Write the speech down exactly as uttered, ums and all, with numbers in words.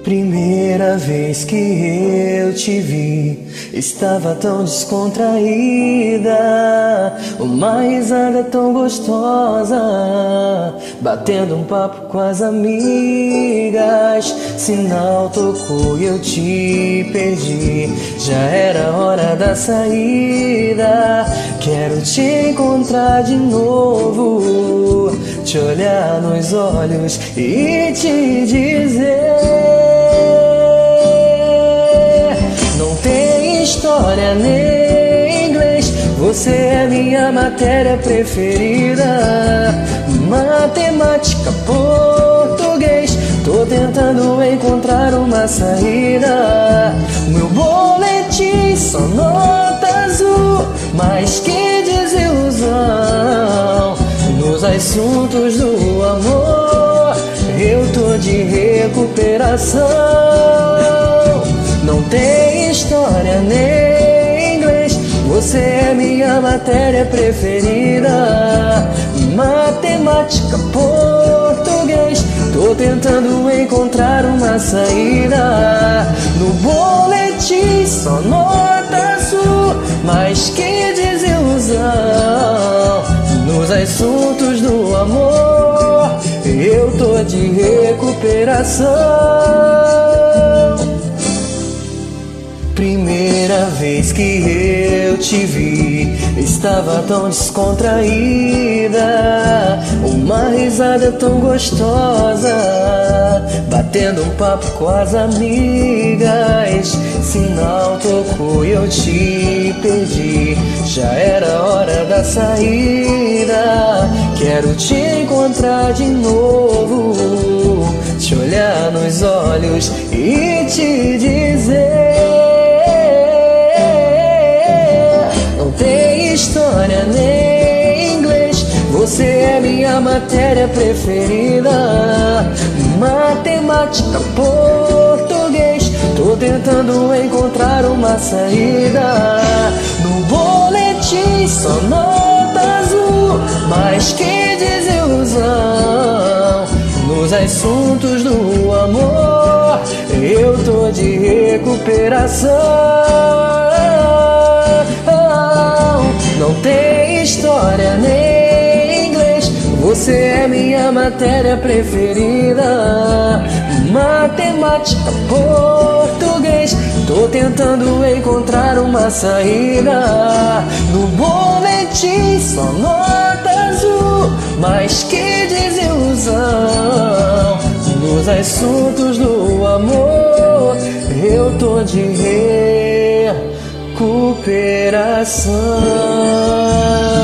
Primeira vez que eu te vi, estava tão descontraída, uma risada tão gostosa, batendo um papo com as amigas. Sinal tocou e eu te perdi, já era hora da saída. Quero te encontrar de novo, te olhar nos olhos e te dizer: não tem história nem inglês, você é minha matéria preferida. Matemática, português, tô tentando encontrar uma saída. Meu boletim só nota azul, mas que desilusão. Nos assuntos do amor eu tô de recuperação. Não tem história nem inglês, você é minha matéria preferida. Matemática, português, tô tentando encontrar uma saída. No boletim só nota azul, mas que desilusão. Nos assuntos do amor eu tô de recuperação. Primeira vez que eu te vi, estava tão descontraída, uma risada tão gostosa, batendo um papo com as amigas. Sinal tocou e eu te perdi, já era hora da saída. Quero te encontrar de novo, te olhar nos olhos e te dizer: não tem história nem inglês, você é minha matéria preferida. Matemática, português, tô tentando encontrar uma saída. No boletim só nota azul, mas que desilusão. Nos assuntos do amor eu tô de recuperação. Não tem história nem inglês, você é minha matéria preferida. Matemática, português, tô tentando encontrar uma saída. No boletim só nota azul, mas que desilusão. Nos assuntos do amor eu tô de recuperação.